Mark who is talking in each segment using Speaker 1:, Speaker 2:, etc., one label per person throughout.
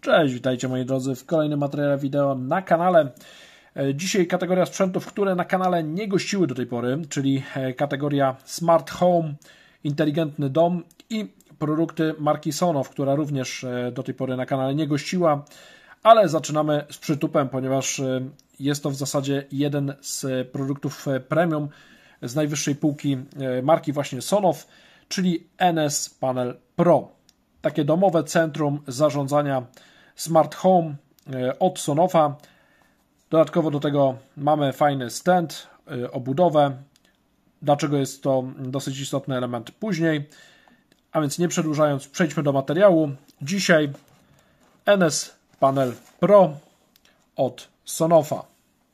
Speaker 1: Cześć, witajcie moi drodzy w kolejnym materiale wideo na kanale. Dzisiaj kategoria sprzętów, które na kanale nie gościły do tej pory, czyli kategoria Smart Home, inteligentny dom i produkty marki Sonoff, która również do tej pory na kanale nie gościła, ale zaczynamy z przytupem, ponieważ jest to w zasadzie jeden z produktów premium z najwyższej półki marki właśnie Sonoff, czyli NS Panel Pro. Takie domowe centrum zarządzania Smart Home od Sonoffa. Dodatkowo do tego mamy fajny stand, obudowę. Dlaczego jest to dosyć istotny element później. A więc nie przedłużając, przejdźmy do materiału. Dzisiaj NS Panel Pro od Sonoffa.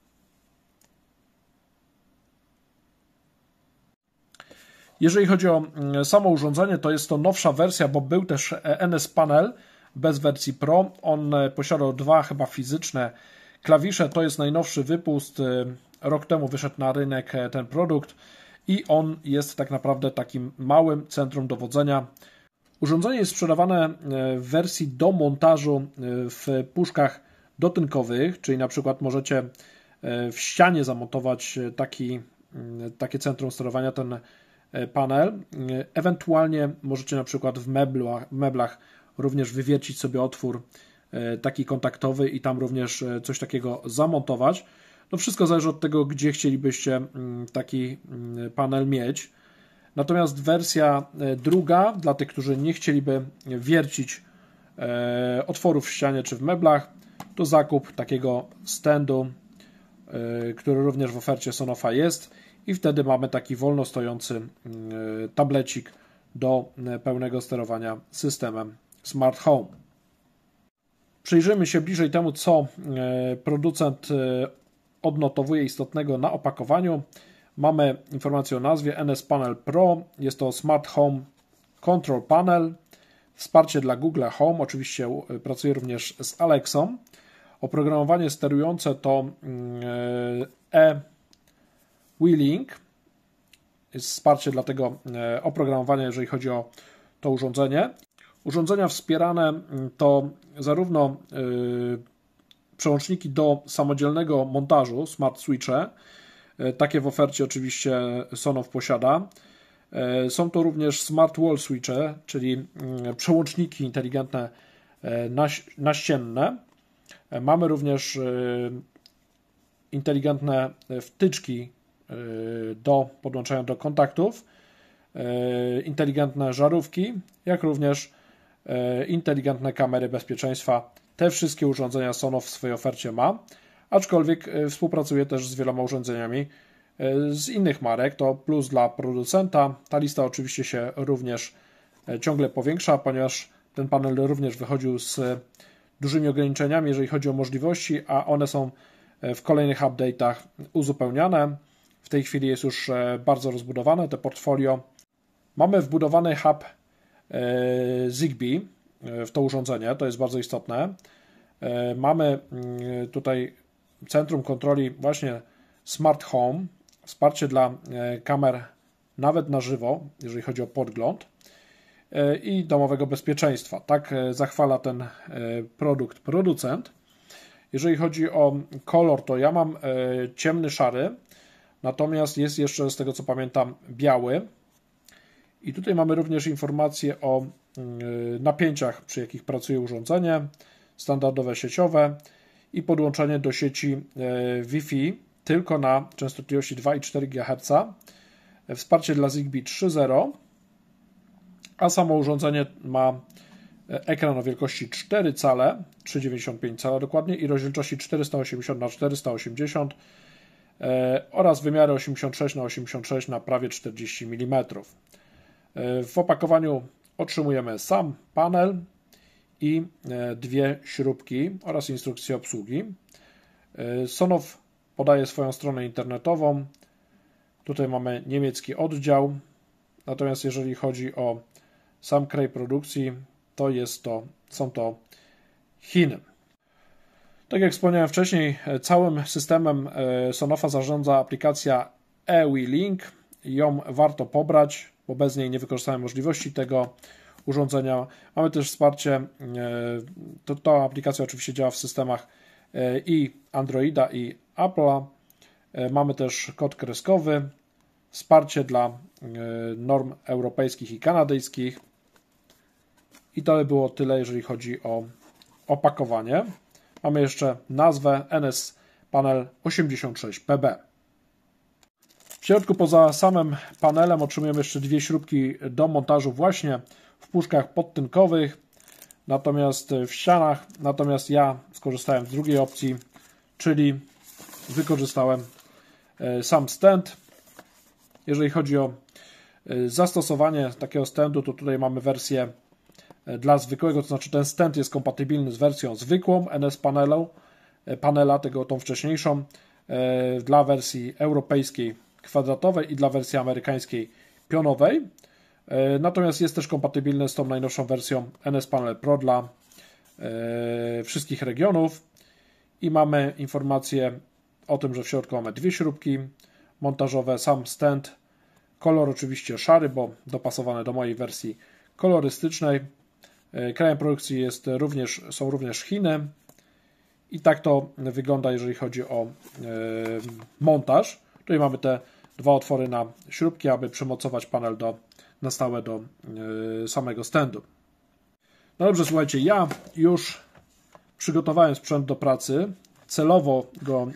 Speaker 1: Jeżeli chodzi o samo urządzenie, to jest to nowsza wersja, bo był też NS Panel bez wersji Pro. On posiadał dwa chyba fizyczne klawisze. To jest najnowszy wypust. Rok temu wyszedł na rynek ten produkt i on jest tak naprawdę takim małym centrum dowodzenia. Urządzenie jest sprzedawane w wersji do montażu w puszkach dotynkowych, czyli na przykład możecie w ścianie zamontować takie centrum sterowania, ten panel. Ewentualnie możecie na przykład w meblach również wywiercić sobie otwór taki kontaktowy i tam również coś takiego zamontować. No wszystko zależy od tego, gdzie chcielibyście taki panel mieć. Natomiast wersja druga, dla tych, którzy nie chcieliby wiercić otworów w ścianie czy w meblach, to zakup takiego standu, który również w ofercie Sonoffa jest i wtedy mamy taki wolno stojący tablecik do pełnego sterowania systemem Smart Home. Przyjrzyjmy się bliżej temu, co producent odnotowuje istotnego na opakowaniu. Mamy informację o nazwie NS Panel Pro. Jest to Smart Home Control Panel. Wsparcie dla Google Home. Oczywiście pracuje również z Alexą. Oprogramowanie sterujące to e-Wheeling. Jest wsparcie dla tego oprogramowania, jeżeli chodzi o to urządzenie. Urządzenia wspierane to zarówno przełączniki do samodzielnego montażu, smart switche. Takie w ofercie oczywiście Sonoff posiada. Są to również smart wall switche, czyli przełączniki inteligentne naścienne. Mamy również inteligentne wtyczki do podłączania do kontaktów, inteligentne żarówki, jak również inteligentne kamery bezpieczeństwa. Te wszystkie urządzenia Sonoff w swojej ofercie ma, aczkolwiek współpracuje też z wieloma urządzeniami z innych marek. To plus dla producenta. Ta lista oczywiście się również ciągle powiększa, ponieważ ten panel również wychodził z dużymi ograniczeniami, jeżeli chodzi o możliwości, a one są w kolejnych update'ach uzupełniane. W tej chwili jest już bardzo rozbudowane to portfolio. Mamy wbudowany hub Zigbee w to urządzenie, to jest bardzo istotne. Mamy tutaj centrum kontroli właśnie Smart Home, wsparcie dla kamer nawet na żywo, jeżeli chodzi o podgląd i domowego bezpieczeństwa. Tak zachwala ten produkt producent. Jeżeli chodzi o kolor, to ja mam ciemny szary, natomiast jest jeszcze, z tego co pamiętam, biały. I tutaj mamy również informacje o napięciach, przy jakich pracuje urządzenie, standardowe sieciowe i podłączenie do sieci Wi-Fi tylko na częstotliwości 2,4 GHz, wsparcie dla Zigbee 3.0, a samo urządzenie ma ekran o wielkości 4 cale, 3,95 cala dokładnie i rozdzielczości 480x480 oraz wymiary 86x86 na prawie 40 mm. W opakowaniu otrzymujemy sam panel i dwie śrubki oraz instrukcję obsługi. Sonoff podaje swoją stronę internetową. Tutaj mamy niemiecki oddział. Natomiast jeżeli chodzi o sam kraj produkcji, to są to Chiny. Tak jak wspomniałem wcześniej, całym systemem Sonoffa zarządza aplikacja e-Wheeling. Ją warto pobrać, bo bez niej nie wykorzystałem możliwości tego urządzenia. Mamy też wsparcie, ta aplikacja oczywiście działa w systemach i Androida i Apple'a. Mamy też kod kreskowy, wsparcie dla norm europejskich i kanadyjskich. I to by było tyle, jeżeli chodzi o opakowanie. Mamy jeszcze nazwę NS Panel 86PB. W środku poza samym panelem otrzymujemy jeszcze dwie śrubki do montażu właśnie w puszkach podtynkowych, natomiast w ścianach. Natomiast ja skorzystałem z drugiej opcji, czyli wykorzystałem sam stand. Jeżeli chodzi o zastosowanie takiego standu, to tutaj mamy wersję dla zwykłego, to znaczy ten stand jest kompatybilny z wersją zwykłą NS panela, tą wcześniejszą, dla wersji europejskiej kwadratowej i dla wersji amerykańskiej pionowej. Natomiast jest też kompatybilny z tą najnowszą wersją NS Panel Pro dla wszystkich regionów i mamy informację o tym, że w środku mamy dwie śrubki montażowe, sam stand, kolor oczywiście szary, bo dopasowany do mojej wersji kolorystycznej. Krajem produkcji są również Chiny i tak to wygląda, jeżeli chodzi o montaż. Tutaj mamy te dwa otwory na śrubki, aby przymocować panel na stałe do samego standu. No dobrze, słuchajcie, ja już przygotowałem sprzęt do pracy. Celowo go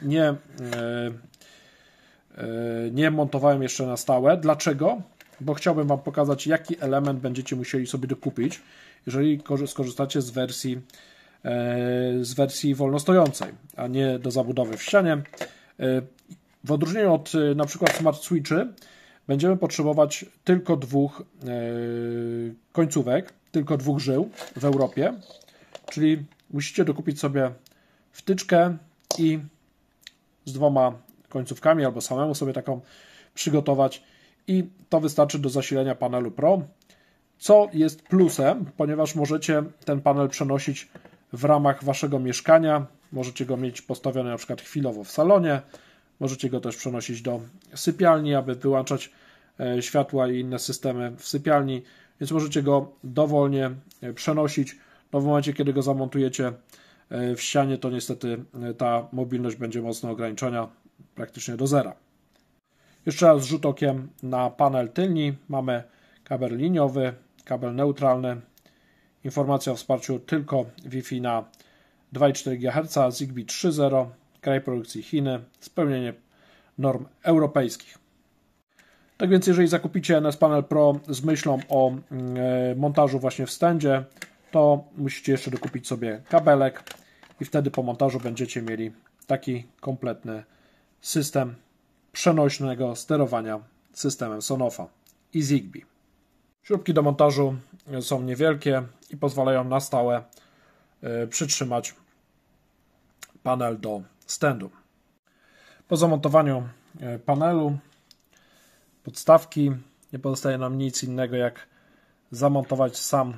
Speaker 1: nie montowałem jeszcze na stałe. Dlaczego? Bo chciałbym Wam pokazać, jaki element będziecie musieli sobie dokupić, jeżeli skorzystacie z wersji wolnostojącej, a nie do zabudowy w ścianie. W odróżnieniu od na przykład Smart Switchy będziemy potrzebować tylko dwóch końcówek, tylko dwóch żył w Europie, czyli musicie dokupić sobie wtyczkę i z dwoma końcówkami albo samemu sobie taką przygotować i to wystarczy do zasilenia panelu Pro, co jest plusem, ponieważ możecie ten panel przenosić w ramach Waszego mieszkania, możecie go mieć postawiony na przykład chwilowo w salonie, możecie go też przenosić do sypialni, aby wyłączać światła i inne systemy w sypialni, więc możecie go dowolnie przenosić. No w momencie, kiedy go zamontujecie w ścianie, to niestety ta mobilność będzie mocno ograniczona, praktycznie do zera. Jeszcze raz rzut okiem na panel tylni. Mamy kabel liniowy, kabel neutralny, informacja o wsparciu tylko Wi-Fi na 2,4 GHz, Zigbee 3.0, kraj produkcji Chiny, spełnienie norm europejskich. Tak więc jeżeli zakupicie NS Panel Pro z myślą o montażu właśnie w standzie, to musicie jeszcze dokupić sobie kabelek i wtedy po montażu będziecie mieli taki kompletny system przenośnego sterowania systemem Sonofa i Zigbee. Śrubki do montażu są niewielkie i pozwalają na stałe przytrzymać panel do standu. Po zamontowaniu panelu, podstawki, nie pozostaje nam nic innego jak zamontować sam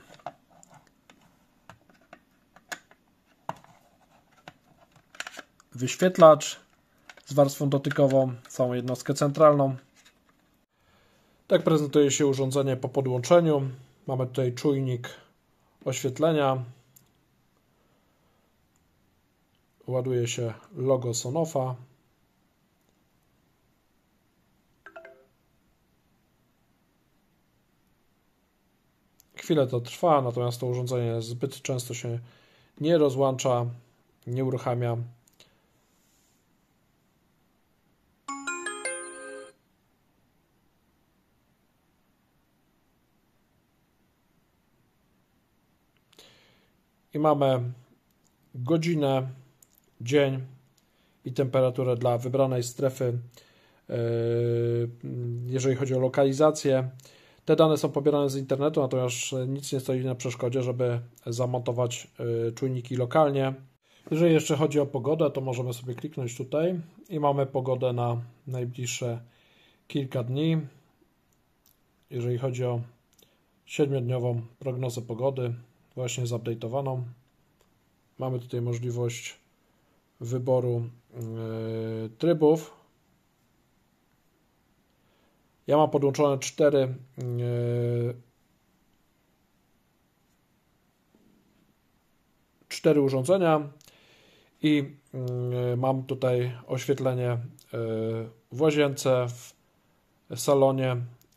Speaker 1: wyświetlacz z warstwą dotykową, całą jednostkę centralną. Tak prezentuje się urządzenie po podłączeniu. Mamy tutaj czujnik oświetlenia. Ładuje się logo Sonofa. Chwilę to trwa, natomiast to urządzenie zbyt często się nie rozłącza, nie uruchamia. I mamy godzinę, dzień i temperaturę dla wybranej strefy, jeżeli chodzi o lokalizację. Te dane są pobierane z internetu, natomiast nic nie stoi na przeszkodzie, żeby zamontować czujniki lokalnie. Jeżeli jeszcze chodzi o pogodę, to możemy sobie kliknąć tutaj i mamy pogodę na najbliższe kilka dni. Jeżeli chodzi o 7-dniową prognozę pogody, właśnie zupdate'owaną. Mamy tutaj możliwość wyboru trybów. Ja mam podłączone 4 4 urządzenia i mam tutaj oświetlenie w łazience, w salonie,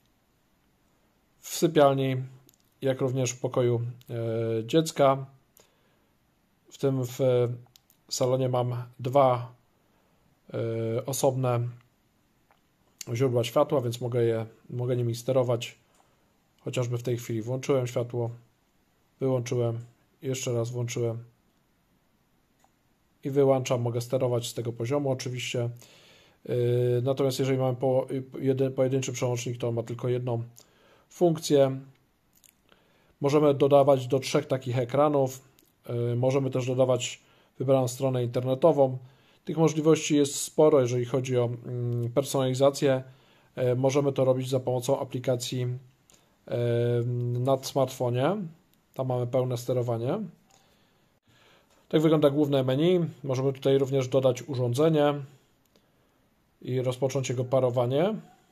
Speaker 1: w sypialni, jak również w pokoju dziecka. W tym w salonie mam 2 osobne źródła światła, więc mogę nimi sterować. Chociażby w tej chwili włączyłem światło, wyłączyłem, jeszcze raz włączyłem i wyłączam. Mogę sterować z tego poziomu oczywiście. Natomiast jeżeli mamy pojedynczy przełącznik, to on ma tylko jedną funkcję. Możemy dodawać do 3 takich ekranów. Możemy też dodawać wybraną stronę internetową. Tych możliwości jest sporo, jeżeli chodzi o personalizację. Możemy to robić za pomocą aplikacji na smartfonie. Tam mamy pełne sterowanie. Tak wygląda główne menu. Możemy tutaj również dodać urządzenie i rozpocząć jego parowanie.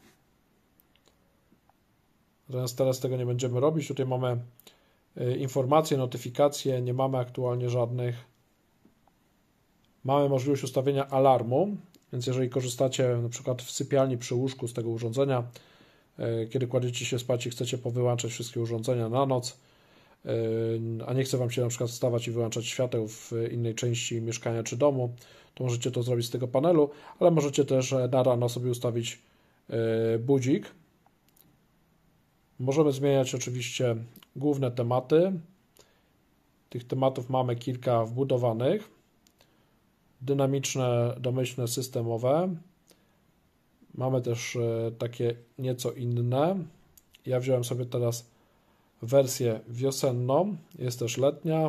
Speaker 1: Natomiast teraz tego nie będziemy robić. Tutaj mamy informacje, notyfikacje. Nie mamy aktualnie żadnych. Mamy możliwość ustawienia alarmu, więc jeżeli korzystacie na przykład w sypialni przy łóżku z tego urządzenia, kiedy kładziecie się spać i chcecie powyłączać wszystkie urządzenia na noc, a nie chce Wam się na przykład wstawać i wyłączać świateł w innej części mieszkania czy domu, to możecie to zrobić z tego panelu, ale możecie też na rano sobie ustawić budzik. Możemy zmieniać oczywiście główne tematy. Tych tematów mamy kilka wbudowanych. Dynamiczne, domyślne, systemowe. Mamy też takie nieco inne. Ja wziąłem sobie teraz wersję wiosenną. Jest też letnia,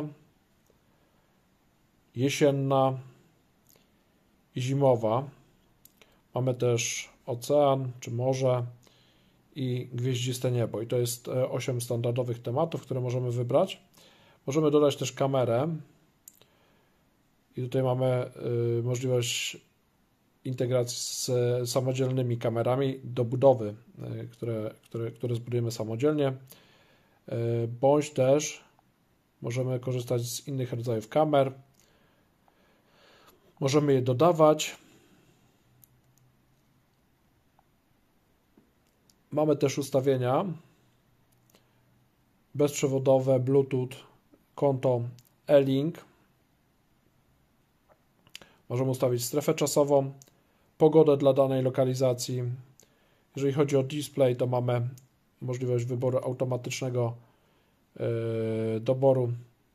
Speaker 1: jesienna i zimowa. Mamy też ocean czy morze i gwieździste niebo. I to jest 8 standardowych tematów, które możemy wybrać. Możemy dodać też kamerę. I tutaj mamy możliwość integracji z samodzielnymi kamerami do budowy, które zbudujemy samodzielnie, bądź też możemy korzystać z innych rodzajów kamer. Możemy je dodawać. Mamy też ustawienia bezprzewodowe, Bluetooth, konto E-Link. Możemy ustawić strefę czasową, pogodę dla danej lokalizacji. Jeżeli chodzi o display, to mamy możliwość wyboru automatycznego doboru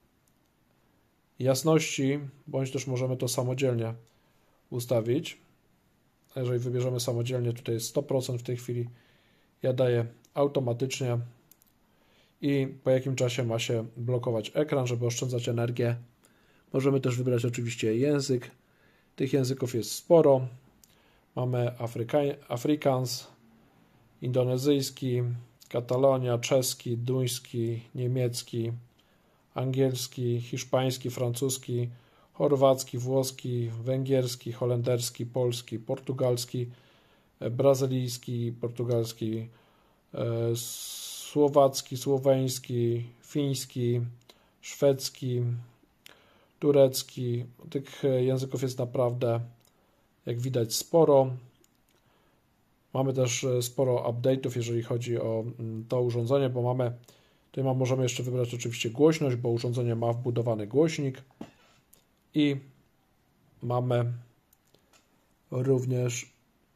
Speaker 1: jasności, bądź też możemy to samodzielnie ustawić. Jeżeli wybierzemy samodzielnie, tutaj jest 100%, w tej chwili ja daję automatycznie i po jakim czasie ma się blokować ekran, żeby oszczędzać energię. Możemy też wybrać oczywiście język. Tych języków jest sporo. Mamy Afrikaans, indonezyjski, Katalonia, czeski, duński, niemiecki, angielski, hiszpański, francuski, chorwacki, włoski, węgierski, holenderski, polski, portugalski, brazylijski, portugalski, słowacki, słoweński, fiński, szwedzki, turecki. Tych języków jest naprawdę, jak widać, sporo. Mamy też sporo update'ów, jeżeli chodzi o to urządzenie, bo możemy jeszcze wybrać oczywiście głośność, bo urządzenie ma wbudowany głośnik i mamy również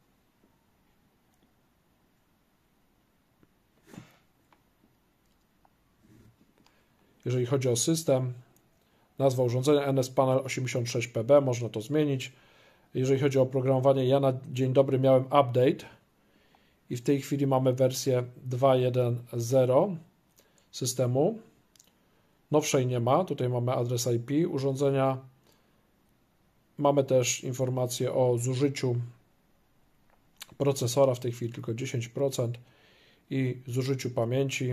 Speaker 1: jeżeli chodzi o system, nazwa urządzenia NS Panel 86PB, można to zmienić. Jeżeli chodzi o oprogramowanie, ja na dzień dobry miałem update i w tej chwili mamy wersję 2.1.0 systemu. Nowszej nie ma, tutaj mamy adres IP urządzenia. Mamy też informację o zużyciu procesora, w tej chwili tylko 10% i zużyciu pamięci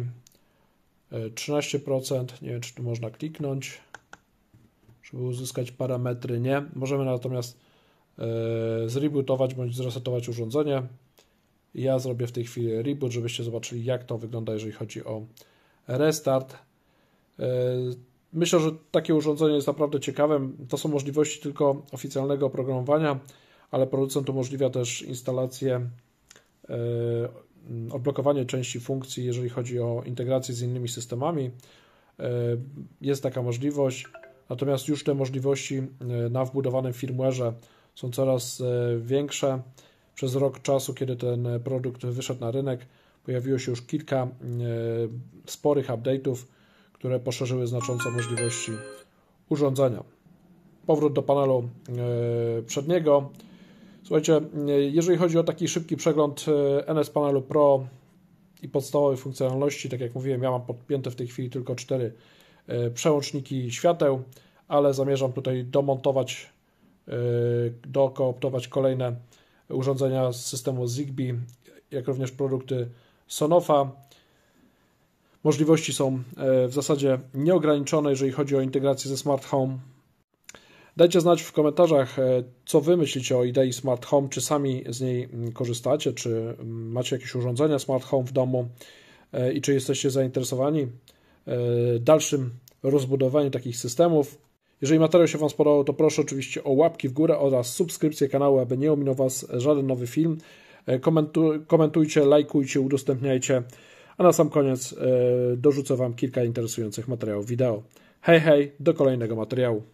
Speaker 1: 13%. Nie wiem, czy tu można kliknąć, żeby uzyskać parametry. Nie. Możemy natomiast zrebootować bądź zresetować urządzenie. Ja zrobię w tej chwili reboot, żebyście zobaczyli, jak to wygląda, jeżeli chodzi o restart. Myślę, że takie urządzenie jest naprawdę ciekawym. To są możliwości tylko oficjalnego oprogramowania, ale producent umożliwia też instalację, odblokowanie części funkcji, jeżeli chodzi o integrację z innymi systemami. Jest taka możliwość, natomiast już te możliwości na wbudowanym firmware'ze są coraz większe. Przez rok czasu, kiedy ten produkt wyszedł na rynek, pojawiło się już kilka sporych update'ów, które poszerzyły znacząco możliwości urządzenia. Powrót do panelu przedniego. Słuchajcie, jeżeli chodzi o taki szybki przegląd NS Panelu Pro i podstawowej funkcjonalności, tak jak mówiłem, ja mam podpięte w tej chwili tylko 4 przełączniki świateł, ale zamierzam tutaj domontować, dokooptować kolejne urządzenia z systemu Zigbee, jak również produkty Sonofa. Możliwości są w zasadzie nieograniczone, jeżeli chodzi o integrację ze Smart Home. Dajcie znać w komentarzach, co Wy myślicie o idei Smart Home, czy sami z niej korzystacie, czy macie jakieś urządzenia Smart Home w domu i czy jesteście zainteresowani dalszym rozbudowaniem takich systemów. Jeżeli materiał się Wam spodobał, to proszę oczywiście o łapki w górę oraz subskrypcję kanału, aby nie ominął Was żaden nowy film. Komentujcie, lajkujcie, udostępniajcie, a na sam koniec dorzucę Wam kilka interesujących materiałów wideo. Hej, hej, do kolejnego materiału.